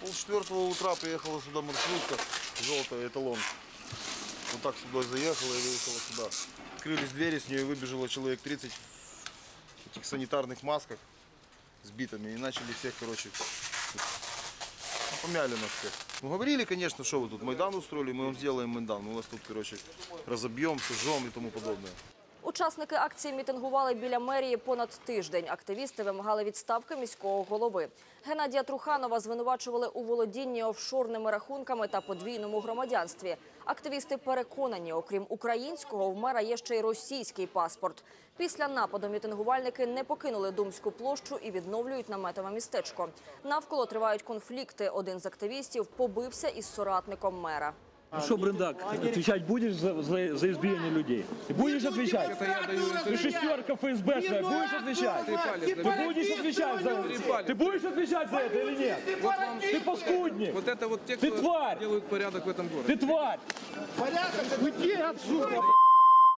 Пол-четвертого утра приехала сюда маршрутка, желтая, эталон. Вот так сюда заехала и выехала сюда. Открылись двери, с нее выбежало человек 30 в этих санитарных масках с битами. И начали всех, короче, помяли нас всех. Ну, говорили, конечно, что вы тут Майдан устроили, мы вам сделаем Майдан. Мы вас тут, короче, разобьем, сожжем и тому подобное. Учасники акції мітингували біля мерії понад тиждень. Активісти вимагали відставки міського голови. Геннадія Труханова звинувачували у володінні офшорними рахунками та подвійному громадянстві. Активісти переконані, окрім українського, в мера є ще й російський паспорт. Після нападу мітингувальники не покинули Думську площу і відновлюють наметове містечко. Навколо тривають конфлікти. Один з активістів побився із соратником мера. Что, Брендак, отвечать будешь за избиение людей? Ты будешь отвечать? Ты шестерка ФСБшная, будешь отвечать? Ты будешь отвечать за это? Ты будешь отвечать за это или нет? Ты паскудник! Вот это вот те, Ты кто тварь! делают порядок в этом городе. Ты тварь! Порядок, уйди отсюда!